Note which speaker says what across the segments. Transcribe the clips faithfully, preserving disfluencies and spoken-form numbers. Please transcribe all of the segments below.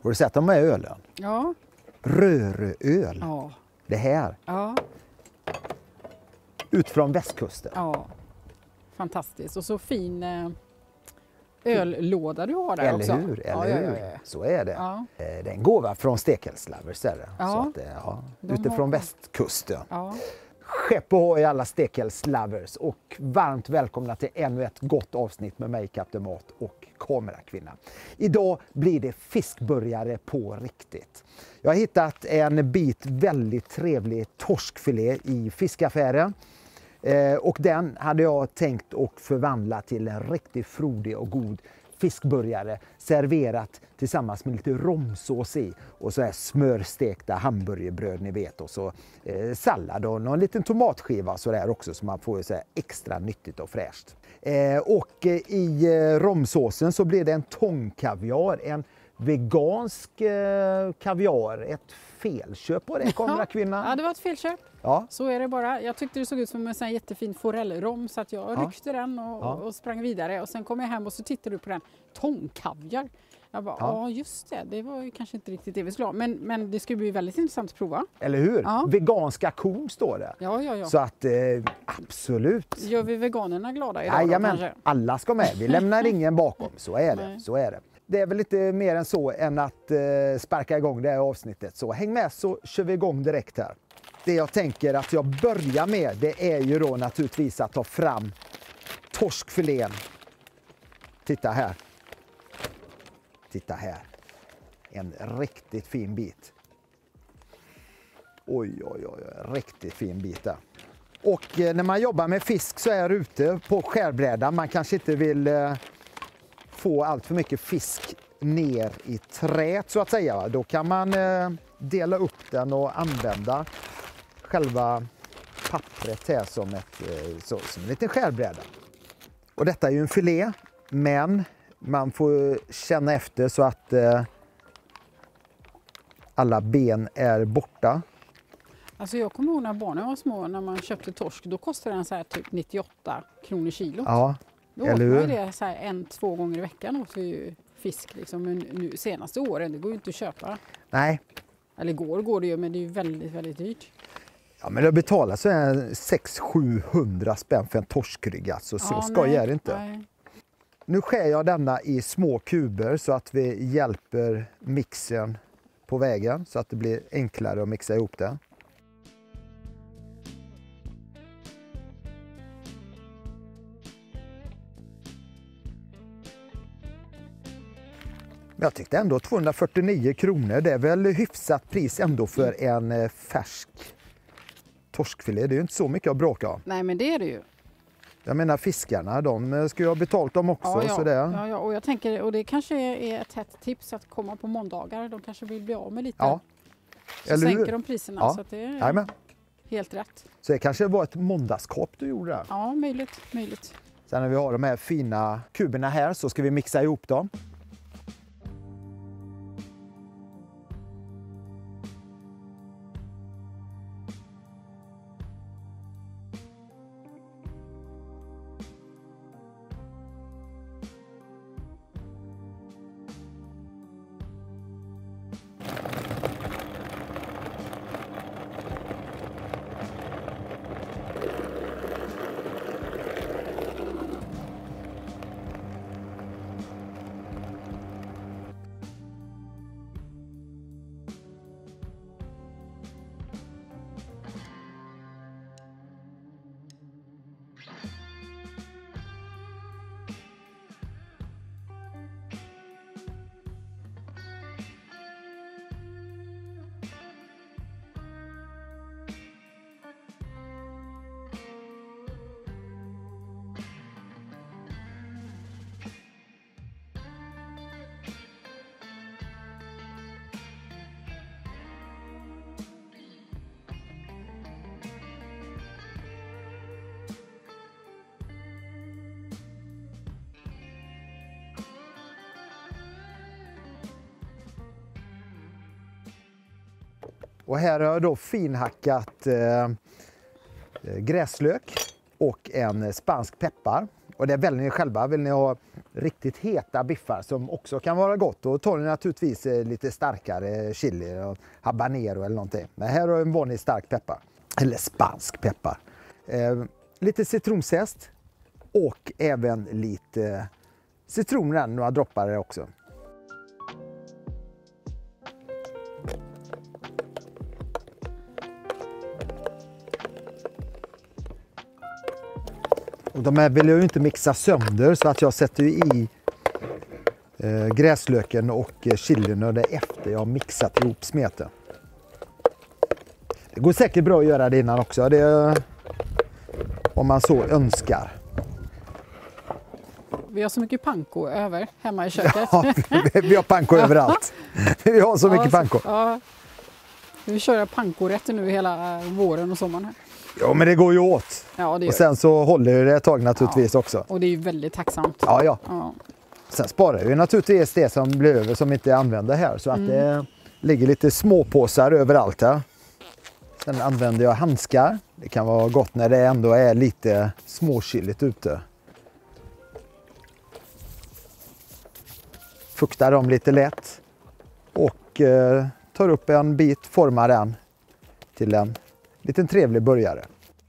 Speaker 1: Har du sett dem med ölen?
Speaker 2: Ja.
Speaker 1: Röröl.
Speaker 2: Ja.
Speaker 1: Det här.
Speaker 2: Ja.
Speaker 1: Ut från västkusten.
Speaker 2: Ja. Fantastiskt. Och så fin eh, öllåda du har där
Speaker 1: eller
Speaker 2: också.
Speaker 1: Hur? Eller
Speaker 2: ja,
Speaker 1: hur?
Speaker 2: Ja, ja, ja.
Speaker 1: Så är det.
Speaker 2: Ja.
Speaker 1: Eh, Det är en gåva från Stekelslavers. Är det.
Speaker 2: Ja.
Speaker 1: Så att, eh, ja,
Speaker 2: De
Speaker 1: utifrån
Speaker 2: har-
Speaker 1: västkusten.
Speaker 2: Ja.
Speaker 1: Skepp ohoj alla Stekelslavers och varmt välkomna till ännu ett gott avsnitt med mig, Kapten Mat och Kamerakvinna. Idag blir det fiskburgare på riktigt. Jag har hittat en bit väldigt trevlig torskfilé i fiskaffären. Eh, och den hade jag tänkt att förvandla till en riktigt frodig och god fiskburgare serverat tillsammans med lite romsås i och så här smörstekta hamburgerbröd ni vet och så eh, sallad och någon liten tomatskiva så där också så man får så här extra nyttigt och fräscht. Eh, och eh, i eh, romsåsen så blir det en tångkaviar, en vegansk eh, kaviar, ett felköp på det, kamerakvinna.
Speaker 2: Ja, det var ett felköp.
Speaker 1: Ja.
Speaker 2: Så är det bara. Jag tyckte det såg ut som en sån här jättefin forellrom så att jag
Speaker 1: Ja.
Speaker 2: ryckte den och,
Speaker 1: Ja.
Speaker 2: och sprang vidare. Och sen kom jag hem och så tittade du på den. Tångkaviar. Jag bara, ja.
Speaker 1: Ja.
Speaker 2: just det. Det var ju kanske inte riktigt det vi skulle ha. Men, men det skulle bli väldigt intressant att prova.
Speaker 1: Eller hur?
Speaker 2: Ja.
Speaker 1: Veganska kon står det.
Speaker 2: Ja, ja, ja.
Speaker 1: Så att eh, absolut.
Speaker 2: Gör vi veganerna glada idag då,
Speaker 1: Jajamän,
Speaker 2: kanske?
Speaker 1: alla ska med. Vi lämnar ingen bakom. Så är det.
Speaker 2: Nej.
Speaker 1: Så är det. Det är väl lite mer än så än att eh, sparka igång det här avsnittet. Så häng med så kör vi igång direkt här. Det jag tänker att jag börjar med det är ju då naturligtvis att ta fram torskfilén. Titta här. Titta här. En riktigt fin bit. Oj, oj, oj, oj. Riktigt fin bit där. Och eh, när man jobbar med fisk så är ute på skärbrädan. Man kanske inte vill eh, få allt för mycket fisk ner i trät så att säga. Då kan man eh, dela upp den och använda själva pappret här som, ett, eh, så, som en liten skärbräda. Och detta är ju en filé, men man får känna efter så att eh, alla ben är borta.
Speaker 2: Alltså jag kommer ihåg när barnen var små, när man köpte torsk, då kostade den så här typ nittioåtta kronor kilo.
Speaker 1: Ja,
Speaker 2: Då
Speaker 1: eller
Speaker 2: åt man ju
Speaker 1: hur?
Speaker 2: det så här en, två gånger i veckan åt vi ju fisk liksom. Men nu senaste åren, det går ju inte att köpa.
Speaker 1: Nej.
Speaker 2: Eller går går det ju, men det är ju väldigt, väldigt dyrt.
Speaker 1: Ja, men det betalar så här sex till sjuhundra spänn för en torskrygg. Alltså, så
Speaker 2: Ja,
Speaker 1: skoj
Speaker 2: nej,
Speaker 1: är det inte.
Speaker 2: nej.
Speaker 1: Nu skär jag denna i små kuber så att vi hjälper mixen på vägen så att det blir enklare att mixa ihop det. Jag tyckte ändå tvåhundrafyrtionio kronor, det är väl hyfsat pris ändå för en eh, färsk torskfilé. Det är ju inte så mycket att bråka om.
Speaker 2: Nej, men det är det ju.
Speaker 1: Jag menar fiskarna, de ska ju ha betalt dem också.
Speaker 2: Ja, ja.
Speaker 1: Så det.
Speaker 2: Ja, ja, och jag tänker, och det kanske är ett hett tips att komma på måndagar. De kanske vill bli av med lite.
Speaker 1: Ja.
Speaker 2: Så
Speaker 1: Eller hur?
Speaker 2: sänker de priserna.
Speaker 1: Ja.
Speaker 2: Så att det är
Speaker 1: Jajamän.
Speaker 2: helt rätt.
Speaker 1: Så det kanske var ett måndagskap du gjorde där.
Speaker 2: Ja, möjligt, möjligt.
Speaker 1: Sen när vi har de här fina kuberna här så ska vi mixa ihop dem. Och här har jag då finhackat eh, gräslök och en spansk peppar. Och det väljer ni själva. Vill ni ha riktigt heta biffar som också kan vara gott. Då tar ni naturligtvis lite starkare chili och habanero eller någonting. Men här har en vanlig stark peppar. Eller spansk peppar. Eh, lite citronzest och även lite citroner, några droppar också. Och de här vill jag ju inte mixa sönder så att jag sätter i eh, gräslöken och chilin och det efter jag har mixat ihop smeten. Det går säkert bra att göra det innan också, det, om man så önskar.
Speaker 2: Vi har så mycket panko över hemma i köket.
Speaker 1: Ja, vi har panko överallt. Vi har så mycket
Speaker 2: ja,
Speaker 1: panko.
Speaker 2: Ja. Vi kör pankorätter nu hela våren och sommaren. Här.
Speaker 1: Ja, men det går ju åt.
Speaker 2: Ja, det
Speaker 1: och sen så håller det ett tag naturligtvis
Speaker 2: ja.
Speaker 1: också.
Speaker 2: Och det är ju väldigt tacksamt.
Speaker 1: Ja, ja.
Speaker 2: ja.
Speaker 1: Sen sparar vi naturligtvis det som blir över som inte använder här. Så att mm. det ligger lite småpåsar överallt här. Sen använder jag handskar. Det kan vara gott när det ändå är lite småkyligt ute. Fuktar dem lite lätt. Och eh, tar upp en bit, formar den till en liten trevlig burgare.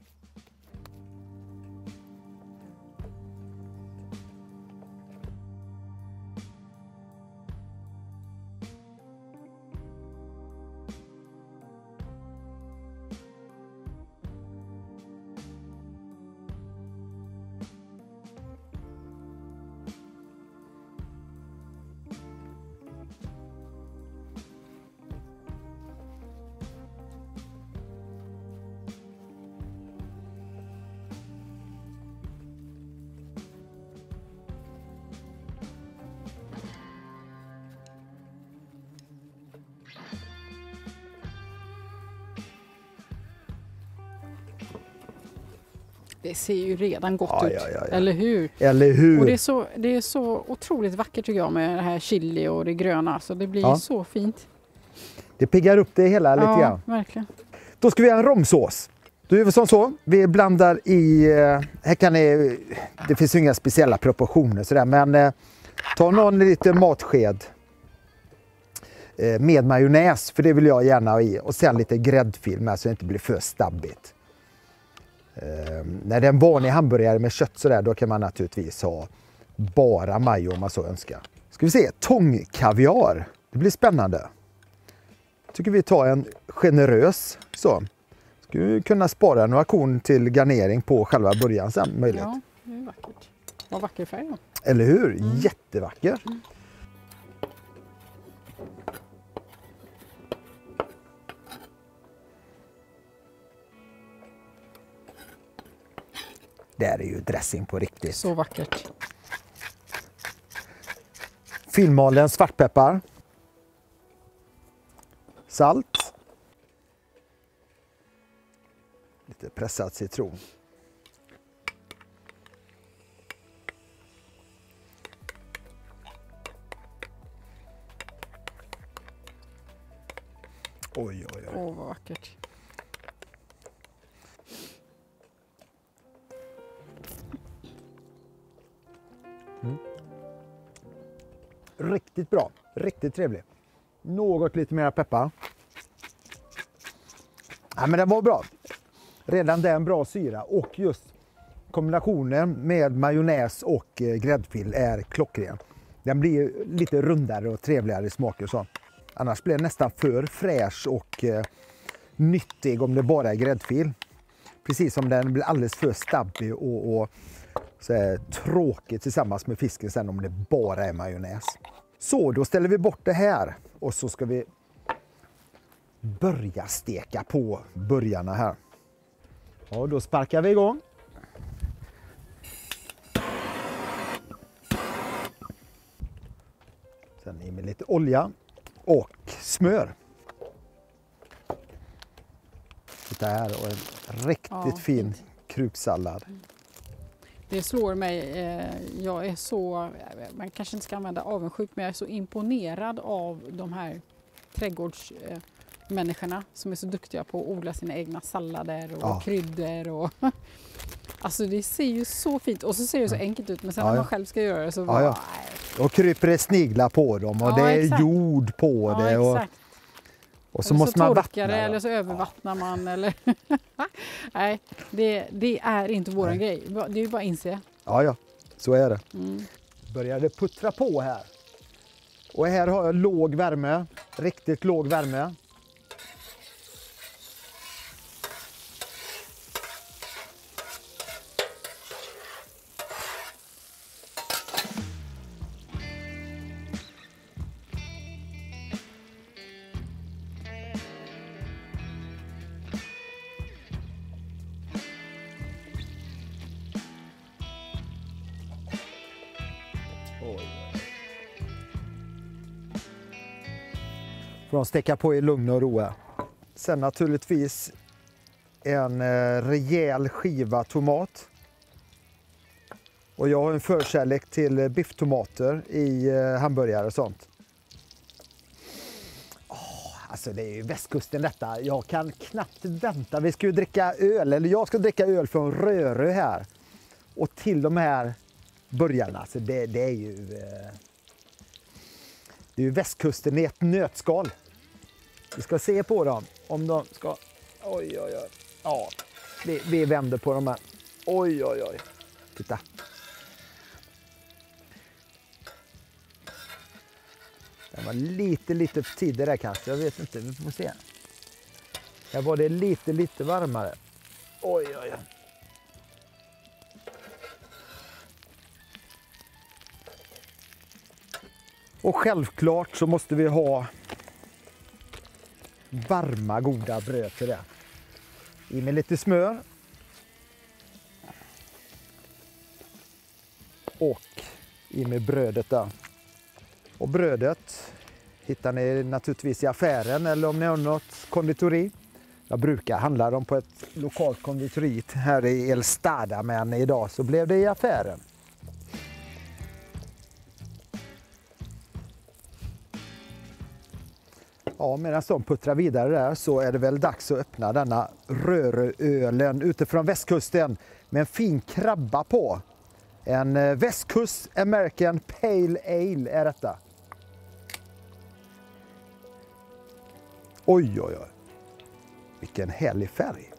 Speaker 2: Det ser ju redan gott
Speaker 1: ja,
Speaker 2: ut,
Speaker 1: ja, ja, ja.
Speaker 2: eller hur?
Speaker 1: Eller hur?
Speaker 2: Och det är, så, det är så otroligt vackert tycker jag med det här chili och det gröna, så det blir ja. så fint.
Speaker 1: Det piggar upp det hela lite
Speaker 2: ja,
Speaker 1: grann.
Speaker 2: Verkligen.
Speaker 1: Då ska vi ha en romsås. Då är vi som så, vi blandar i, här kan ni, det finns ju inga speciella proportioner sådär, men ta någon liten matsked med majonnäs, för det vill jag gärna ha i, och sen lite gräddfil med så det inte blir för stabbigt. Eh, när det är en vanlig hamburgare med kött sådär, då kan man naturligtvis ha bara majo om man så önskar. Ska vi se, tångkaviar. Det blir spännande. Tycker vi tar en generös så. Ska vi kunna spara några korn till garnering på själva burgaren sen möjligt.
Speaker 2: Ja, det är vackert. Vad vacker färg då.
Speaker 1: Eller hur? Mm. Jättevacker. Mm. Det är ju dressing på riktigt.
Speaker 2: Så vackert.
Speaker 1: Finmalen svartpeppar. Salt. Lite pressad citron. Oj, oj, oj.
Speaker 2: Åh, vad vackert.
Speaker 1: Mm. Riktigt bra, riktigt trevlig. Något lite mer peppar. Ja, men det var bra. Redan det är en bra syra och just kombinationen med majonnäs och gräddfil är klockren. Den blir lite rundare och trevligare i smak och så. Annars blir det nästan för fräsch och eh, nyttig om det bara är gräddfil. Precis som den blir alldeles för stabbig och, och så är tråkigt tillsammans med fisken sen om det bara är majonnäs. Så då ställer vi bort det här och så ska vi börja steka på burgarna här. Ja, då sparkar vi igång. Sen i med lite olja och smör. Titta här och en riktigt ja, fin krupsallad.
Speaker 2: Det slår mig, jag är så, man kanske inte ska använda avundsjuk, men jag är så imponerad av de här trädgårds människorna som är så duktiga på att odla sina egna sallader och
Speaker 1: Ja.
Speaker 2: kryddor. Och alltså det ser ju så fint och så ser det så enkelt ut men sen
Speaker 1: Ja,
Speaker 2: när
Speaker 1: ja.
Speaker 2: man själv ska göra det så
Speaker 1: Ja,
Speaker 2: bara,
Speaker 1: ja. Och kryper det sniglar på dem och
Speaker 2: Ja,
Speaker 1: det är
Speaker 2: exakt.
Speaker 1: jord på
Speaker 2: ja,
Speaker 1: det. Och,
Speaker 2: exakt.
Speaker 1: och så
Speaker 2: eller
Speaker 1: måste
Speaker 2: så
Speaker 1: man
Speaker 2: torkar
Speaker 1: vattna
Speaker 2: det
Speaker 1: det.
Speaker 2: eller så övervattnar man eller nej, det, det är inte våran
Speaker 1: Nej.
Speaker 2: grej. Det är ju bara att inse.
Speaker 1: Ja, ja, så är det.
Speaker 2: Mm.
Speaker 1: Börjar det puttra på här. Och här har jag låg värme, riktigt låg värme. Får de steka på i lugn och ro här. Sen naturligtvis en eh, rejäl skiva tomat. Och jag har en förkärlek till eh, bifftomater i eh, hamburgare och sånt. Oh, alltså det är ju västkusten detta. Jag kan knappt vänta. Vi ska ju dricka öl, eller jag ska dricka öl från Rörö här. Och till de här burgarna. Så det, det är ju... Eh, Det är ju västkusten i ett nötskal. Vi ska se på dem om de ska... Oj, oj, oj. Ja, vi, vi vänder på dem här. Oj, oj, oj. Titta. Det var lite, lite för tidigt där kanske. Jag vet inte, vi får se. Här var det lite, lite varmare. Oj, oj, oj. Och självklart så måste vi ha varma goda bröd till det. I med lite smör. Och i med brödet där. Och brödet hittar ni naturligtvis i affären eller om ni har något konditori. Jag brukar handla dem på ett lokalt konditori här i Elstada, men idag så blev det i affären. Ja, medan de puttrar vidare där så är det väl dags att öppna denna Röröölen utifrån västkusten med en fin krabba på. En eh, västkust American Pale Ale är detta. Oj, oj, oj. Vilken härlig färg.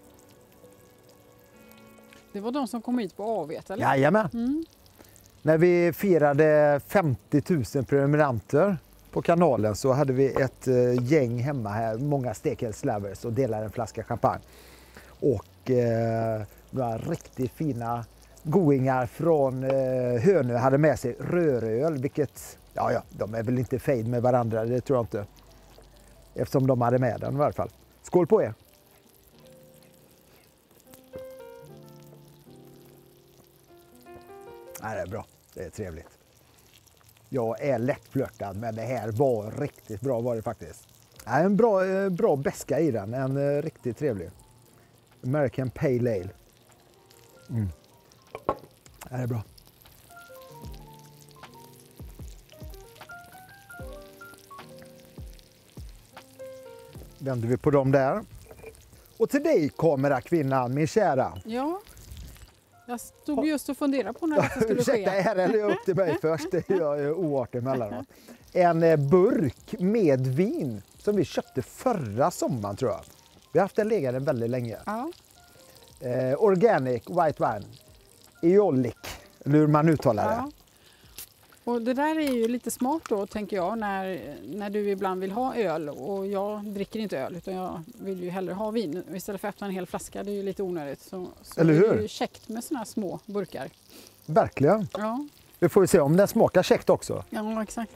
Speaker 2: Det var de som kom hit på Avet, eller?
Speaker 1: Jajamän.
Speaker 2: Mm.
Speaker 1: När vi firade femtio tusen prenumeranter på kanalen så hade vi ett eh, gäng hemma här, många stekhälslovers, och delade en flaska champagne. Och eh, några riktigt fina goingar från eh, Hönö hade med sig röröl, vilket, ja ja, de är väl inte fejd med varandra, det tror jag inte. Eftersom de hade med den i alla fall. Skål på er! Nej, det är bra, det är trevligt. Jag är lättflörtad, men det här var riktigt bra var det faktiskt. En bra, bra beska i den, en riktigt trevlig. American Pale Ale. Mm. Det är bra. Vänder vi på dem där. Och till dig kamerakvinnan, min kära.
Speaker 2: Ja, jag stod just och funderade på när det skulle
Speaker 1: Ursäkta,
Speaker 2: ske.
Speaker 1: är det eller upp till mig först? Det är jag oartig mellan oss. En eh, burk med vin som vi köpte förra sommaren tror jag. Vi har haft den liggande väldigt länge.
Speaker 2: Ja.
Speaker 1: Eh, organic White Wine. Eolic, eller hur man uttalar det.
Speaker 2: Ja. Och det där är ju lite smart då, tänker jag, när, när du ibland vill ha öl och jag dricker inte öl utan jag vill ju hellre ha vin. Istället för att öppna en hel flaska, det är ju lite onödigt. Så, så
Speaker 1: Eller
Speaker 2: är
Speaker 1: hur?
Speaker 2: det ju käckt med såna här små burkar.
Speaker 1: Verkligen.
Speaker 2: Ja,
Speaker 1: Vi får se om den smakar käckt också.
Speaker 2: ja exakt.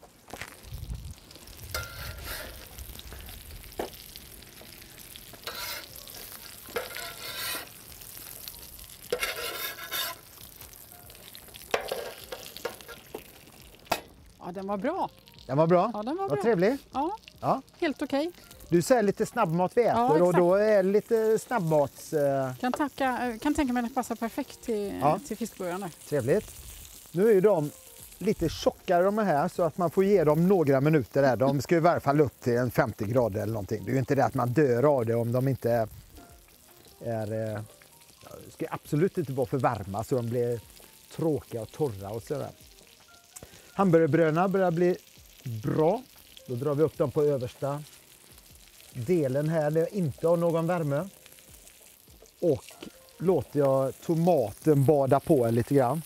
Speaker 2: Ja, den var bra.
Speaker 1: Den var bra.
Speaker 2: Ja, den var
Speaker 1: Vad
Speaker 2: bra.
Speaker 1: trevlig.
Speaker 2: Ja,
Speaker 1: Ja.
Speaker 2: helt okej.
Speaker 1: Du säger lite snabbmat vi äter
Speaker 2: Ja,
Speaker 1: och
Speaker 2: exakt.
Speaker 1: då är det lite snabbmats... Eh,
Speaker 2: Kan, tacka, kan tänka mig att det passar perfekt till,
Speaker 1: Ja.
Speaker 2: till fiskburgarna.
Speaker 1: trevligt. Nu är ju de lite tjockare de här så att man får ge dem några minuter där. De ska i varje fall upp till en femtio grader eller någonting. Det är ju inte det att man dör av det om de inte är... är eh, ska absolut inte vara för varma så de blir tråkiga och torra och sådär. Hamburgerbröderna börjar bli bra. Då drar vi upp dem på översta delen här där jag inte har någon värme. Och låter jag tomaten bada på lite grann.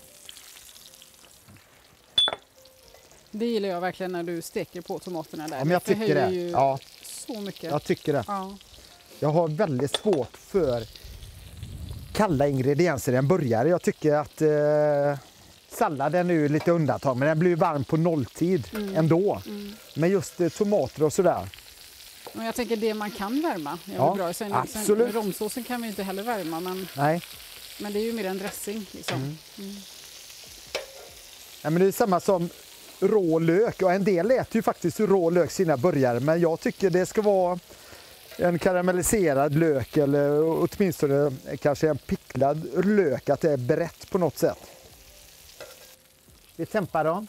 Speaker 2: Det gillar jag verkligen när du steker på tomaterna där.
Speaker 1: Ja, men jag
Speaker 2: det
Speaker 1: tycker det.
Speaker 2: Ju
Speaker 1: Ja.
Speaker 2: så mycket.
Speaker 1: Jag tycker det.
Speaker 2: Ja.
Speaker 1: Jag har väldigt svårt för kalla ingredienser i en burgare. Jag tycker att eh, salladen är ju lite undantag, men den blir varm på nolltid mm. ändå. Mm. Men just eh, tomater och sådär.
Speaker 2: Och jag tänker det man kan värma. Är
Speaker 1: ja,
Speaker 2: bra. Sen,
Speaker 1: absolut.
Speaker 2: Sen, romsåsen kan vi inte heller värma, men,
Speaker 1: Nej.
Speaker 2: men det är ju mer en dressing. Liksom. Mm. Mm.
Speaker 1: Ja, men det är samma som rå lök. Och en del äter ju faktiskt rå lök sina burgare, men jag tycker det ska vara en karamelliserad lök eller åtminstone kanske en picklad lök, att det är berett på något sätt. Vi tempar dem.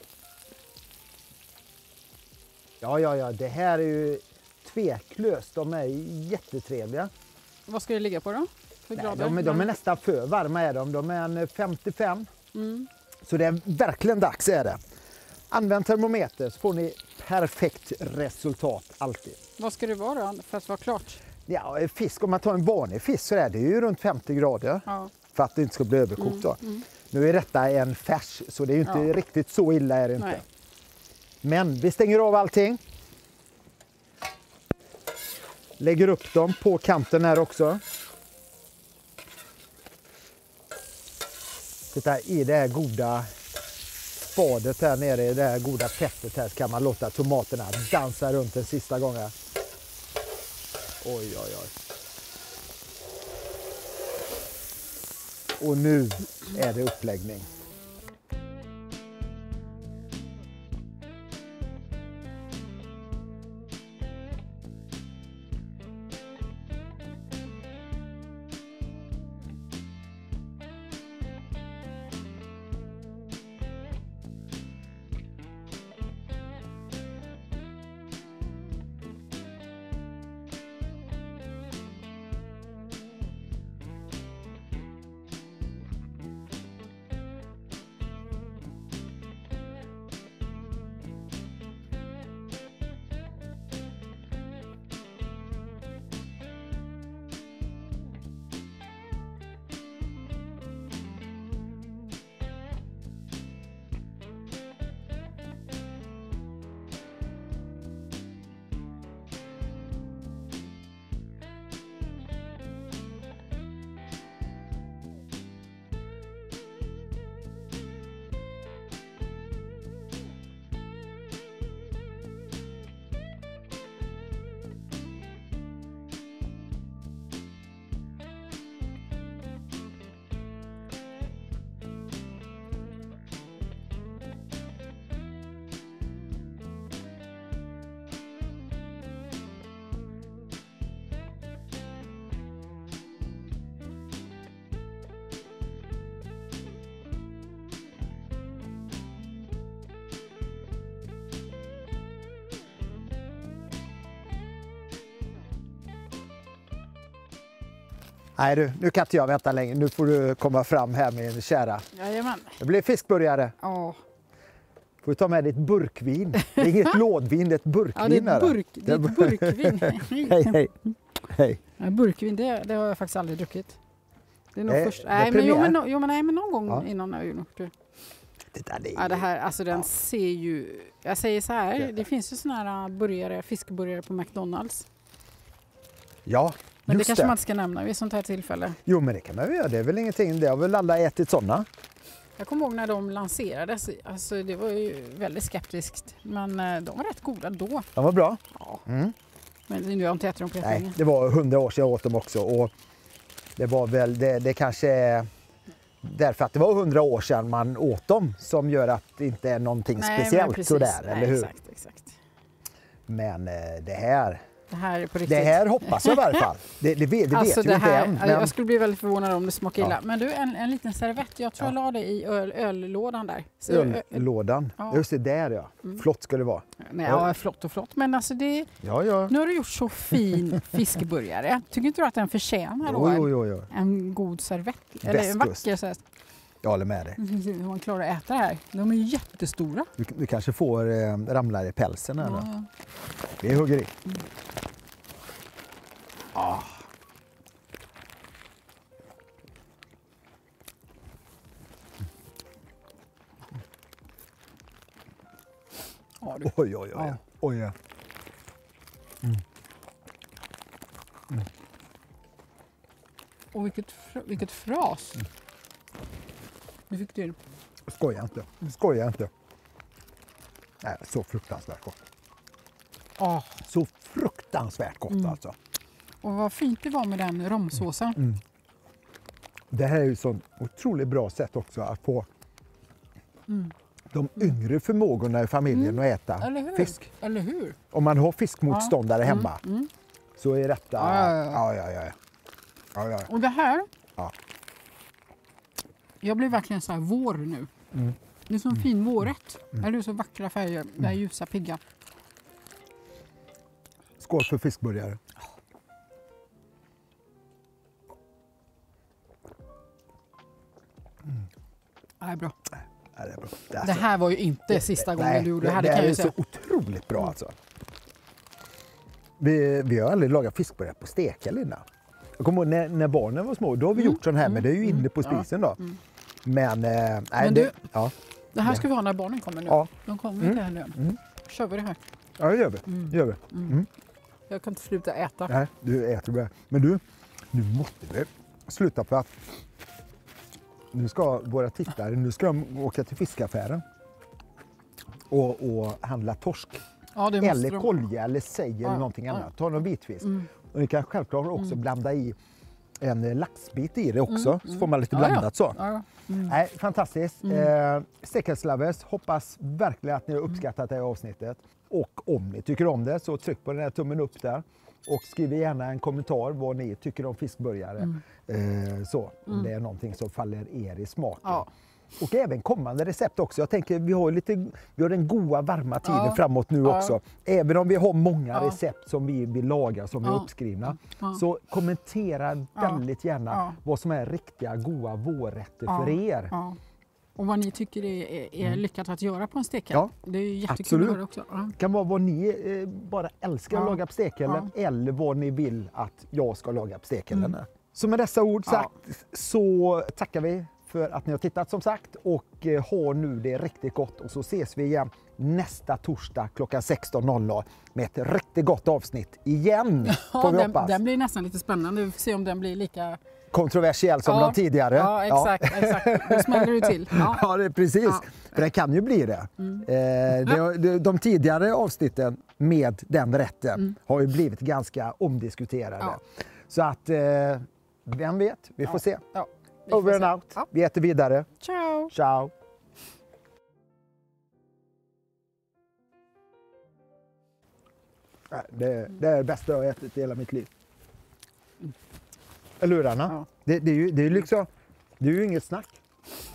Speaker 1: Ja, ja, ja, det här är ju tveklöst. De är jättetrevliga.
Speaker 2: Vad ska det ligga på då? För
Speaker 1: Nej, de, de är nästan för varma är de. De är en femtiofem. Mm. Så det är verkligen dags är det. Använd termometer så får ni perfekt resultat alltid.
Speaker 2: Vad ska det vara för att vara klart?
Speaker 1: Ja, fisk, om man tar en vanlig fisk så är det ju runt femtio grader. Ja. För att det inte ska bli överkokt. Mm, då. Mm. Nu är detta en färs så det är ju inte ja. riktigt så illa är det inte. Nej. Men vi stänger av allting. Lägger upp dem på kanten här också. Titta, i det här goda spadet här nere, i det här goda fettet här, kan man låta tomaterna dansa runt en sista gången. Oj, oj, oj. Och nu är det uppläggning. Nej du, nu kan inte jag vänta längre. Nu får du komma fram här med en kära.
Speaker 2: Jajamän.
Speaker 1: Det blir fiskburgare.
Speaker 2: Ja.
Speaker 1: Får du ta med ditt burkvin. Det är inget lådvin, det är ett burkvin.
Speaker 2: Ja, det är ett, burk, det är ett burkvin.
Speaker 1: hej, hej. hej.
Speaker 2: Ja, burkvin, det, det har jag faktiskt aldrig druckit. Det är nog
Speaker 1: det,
Speaker 2: först.
Speaker 1: det
Speaker 2: Nej, men, jo, men, jo, men, nej, men någon gång ja. innan har jag gjort det.
Speaker 1: Det, där, det,
Speaker 2: ja, det här, alltså den
Speaker 1: ja.
Speaker 2: ser ju... Jag säger så här, det, det finns ju såna här burgare, fiskburgare på McDonalds.
Speaker 1: Ja,
Speaker 2: men det
Speaker 1: just
Speaker 2: kanske
Speaker 1: det.
Speaker 2: man ska nämna vid sånt här tillfälle.
Speaker 1: Jo, men det kan man göra. Det är väl ingenting. Det har väl alla ätit sådana.
Speaker 2: Jag kommer ihåg när de lanserades. Alltså det var ju väldigt skeptiskt. Men de var rätt goda då.
Speaker 1: De var bra.
Speaker 2: Ja. Mm. Men nu har jag inte ätit dem på
Speaker 1: Nej, länge. Det var hundra år sedan jag åt dem också. Och det var väl, det, det kanske är därför att det var hundra år sedan man åt dem som gör att det inte är någonting Nej, speciellt sådär,
Speaker 2: Nej,
Speaker 1: eller hur?
Speaker 2: Exakt, exakt.
Speaker 1: Men det här,
Speaker 2: Det här är på riktigt.
Speaker 1: Det här hoppas jag i varje fall. Det, det, det
Speaker 2: alltså
Speaker 1: vet
Speaker 2: det
Speaker 1: ju
Speaker 2: här,
Speaker 1: inte än.
Speaker 2: Jag skulle bli väldigt förvånad om det smakar illa.
Speaker 1: Ja.
Speaker 2: Men du, en, en liten servett. Jag tror
Speaker 1: Ja.
Speaker 2: jag la det i öl, öllådan där. Så,
Speaker 1: Öllådan.
Speaker 2: Ja.
Speaker 1: Just det, där ja.
Speaker 2: Mm.
Speaker 1: Flott ska det vara.
Speaker 2: Nej, ja, flott och flott. Men alltså det,
Speaker 1: Ja, ja.
Speaker 2: nu har du gjort så fin fiskburgare. Tycker inte du att den förtjänar då
Speaker 1: Jo, jo, jo, jo.
Speaker 2: en god servett? Eller en
Speaker 1: Västkust.
Speaker 2: vacker så här.
Speaker 1: Jag håller med dig.
Speaker 2: Hur man klarar att äta det här. De är ju jättestora.
Speaker 1: Du, du kanske får eh, ramlar i pälsen här
Speaker 2: Ja,
Speaker 1: nu.
Speaker 2: ja.
Speaker 1: Vi hugger i.
Speaker 2: Mm.
Speaker 1: Ah.
Speaker 2: Ja, du.
Speaker 1: Oj, oj, oj.
Speaker 2: Ja.
Speaker 1: Oj, ja. Mm.
Speaker 2: Och vilket, fr- vilket fras.
Speaker 1: Mm.
Speaker 2: Du fick till.
Speaker 1: Skoja inte. Skoja inte. Nej, så fruktansvärt gott.
Speaker 2: Oh.
Speaker 1: Så fruktansvärt gott
Speaker 2: Mm.
Speaker 1: alltså.
Speaker 2: Och vad fint det var med den romsåsen.
Speaker 1: Mm. Det här är ju så otroligt bra sätt också att få
Speaker 2: Mm.
Speaker 1: de yngre förmågorna i familjen
Speaker 2: Mm.
Speaker 1: att äta
Speaker 2: Eller hur?
Speaker 1: fisk.
Speaker 2: Eller hur?
Speaker 1: Om man har fiskmotståndare
Speaker 2: Ja.
Speaker 1: hemma
Speaker 2: Mm. Mm.
Speaker 1: så är detta...
Speaker 2: Ja, ja,
Speaker 1: ja,
Speaker 2: ja.
Speaker 1: ja, ja. ja, ja.
Speaker 2: Och det här.
Speaker 1: Ja.
Speaker 2: Jag blir verkligen så här vår nu.
Speaker 1: Mm.
Speaker 2: Det är så en fin vårrätt.
Speaker 1: Mm.
Speaker 2: Eller så vackra färger. Det här ljusa pigga.
Speaker 1: Skål för fiskburgare.
Speaker 2: Ja, det är bra.
Speaker 1: Ja, det, är bra. Det,
Speaker 2: Det
Speaker 1: alltså,
Speaker 2: här var ju inte sista gången
Speaker 1: nej,
Speaker 2: du gjorde
Speaker 1: det
Speaker 2: det här. Det
Speaker 1: det
Speaker 2: kan
Speaker 1: här
Speaker 2: jag
Speaker 1: är
Speaker 2: ju
Speaker 1: så
Speaker 2: säga.
Speaker 1: otroligt bra alltså. Vi, vi har aldrig lagat fiskburgare på stekel innan. Jag kommer ihåg när, när barnen var små, då har vi
Speaker 2: Mm.
Speaker 1: gjort sån här, men det är ju
Speaker 2: Mm.
Speaker 1: inne på
Speaker 2: Ja.
Speaker 1: spisen då.
Speaker 2: Mm.
Speaker 1: Men, eh, nej,
Speaker 2: Men
Speaker 1: det,
Speaker 2: du-
Speaker 1: ja,
Speaker 2: Det här
Speaker 1: Ja.
Speaker 2: ska vi ha när barnen kommer nu.
Speaker 1: ja,
Speaker 2: De kommer
Speaker 1: Mm.
Speaker 2: inte här nu.
Speaker 1: Mm.
Speaker 2: Kör vi det här.
Speaker 1: ja, det gör vi.
Speaker 2: Mm.
Speaker 1: Det gör vi.
Speaker 2: Mm.
Speaker 1: Mm.
Speaker 2: Jag kan inte sluta äta.
Speaker 1: Nej, du äter bra. Men du, nu måste vi sluta för att nu ska våra tittare, nu ska de åka till fiskaffären och, och handla torsk.
Speaker 2: Ja, det måste
Speaker 1: Eller
Speaker 2: de.
Speaker 1: kolja eller sej eller
Speaker 2: Ja,
Speaker 1: någonting
Speaker 2: ja.
Speaker 1: annat. Ta någon vitfisk.
Speaker 2: Mm.
Speaker 1: Och ni kan självklart också
Speaker 2: Mm.
Speaker 1: blanda i en eh, laxbit i det också,
Speaker 2: Mm,
Speaker 1: så
Speaker 2: mm.
Speaker 1: får man lite
Speaker 2: Ja, ja.
Speaker 1: blandat så.
Speaker 2: Ja, ja. Mm.
Speaker 1: Nej, fantastiskt.
Speaker 2: Mm.
Speaker 1: Eh, Steakhouse-lovers, hoppas verkligen att ni har uppskattat det här avsnittet. Och om ni tycker om det så tryck på den här tummen upp där. Och skriv gärna en kommentar vad ni tycker om fiskburgare.
Speaker 2: Mm.
Speaker 1: Eh, så, om
Speaker 2: Mm.
Speaker 1: det är någonting som faller er i smaken.
Speaker 2: Ja.
Speaker 1: Och även kommande recept också. Jag tänker vi har lite, vi har den goda varma tiden
Speaker 2: Ja.
Speaker 1: framåt nu
Speaker 2: Ja.
Speaker 1: också. Även om vi har många
Speaker 2: Ja.
Speaker 1: recept som vi vill laga som är
Speaker 2: Ja.
Speaker 1: uppskrivna.
Speaker 2: Ja.
Speaker 1: Så kommentera
Speaker 2: Ja.
Speaker 1: väldigt gärna
Speaker 2: Ja.
Speaker 1: vad som är riktiga goda vårrätter
Speaker 2: Ja.
Speaker 1: för er.
Speaker 2: Ja. Och vad ni tycker är, är, är lyckat att göra på en stekel.
Speaker 1: Ja,
Speaker 2: Det är ju jättekul
Speaker 1: absolut.
Speaker 2: att höra också. Ja.
Speaker 1: Det kan vara vad ni eh, bara älskar att
Speaker 2: Ja.
Speaker 1: laga på stekeln eller vad ni vill att jag ska laga på stekeln.
Speaker 2: Mm.
Speaker 1: Så med dessa ord
Speaker 2: Ja.
Speaker 1: sagt så tackar vi för att ni har tittat som sagt och eh, har nu det riktigt gott och så ses vi igen nästa torsdag klockan sexton noll noll med ett riktigt gott avsnitt igen.
Speaker 2: Ja,
Speaker 1: Får vi
Speaker 2: den,
Speaker 1: hoppas.
Speaker 2: den blir nästan lite spännande. Vi får se om den blir lika...
Speaker 1: Kontroversiell som
Speaker 2: Ja.
Speaker 1: de tidigare.
Speaker 2: Ja, exakt. exakt. Då smäller du till. Ja.
Speaker 1: Ja, det är precis.
Speaker 2: Ja.
Speaker 1: För det kan ju bli det.
Speaker 2: Mm.
Speaker 1: Eh, det, det. De tidigare avsnitten med den rätten
Speaker 2: Mm.
Speaker 1: har ju blivit ganska omdiskuterade.
Speaker 2: Ja.
Speaker 1: Så att, eh, vem vet? Vi får
Speaker 2: Ja.
Speaker 1: se.
Speaker 2: Ja, vi får
Speaker 1: Over
Speaker 2: se.
Speaker 1: and out.
Speaker 2: Ja.
Speaker 1: Vi äter vidare.
Speaker 2: Ciao!
Speaker 1: Ciao! Nej, Det, det är det bästa jag har ätit i hela mitt liv. Eller hur, Anna?
Speaker 2: Ja.
Speaker 1: Det, det, är ju, det, är ju liksom, det är ju inget snack.